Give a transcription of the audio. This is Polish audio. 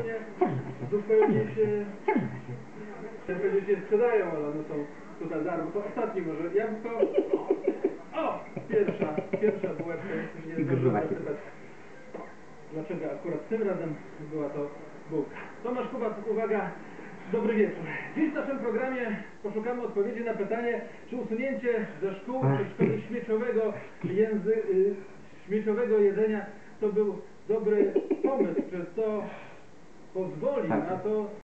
zupełnie się sprzedają, ale one są tutaj darmo. To ostatni może. Ja bym to... O! Pierwsza bułeczka. Nie zdążyłem zapytać, dlaczego akurat tym razem była to bułka. Tomasz Kubas, uwaga, dobry wieczór. Dziś w naszym programie poszukamy odpowiedzi na pytanie, czy usunięcie ze szkół przedszkoli śmieciowego jedzenia to był dobry pomysł, czy to pozwoli na to,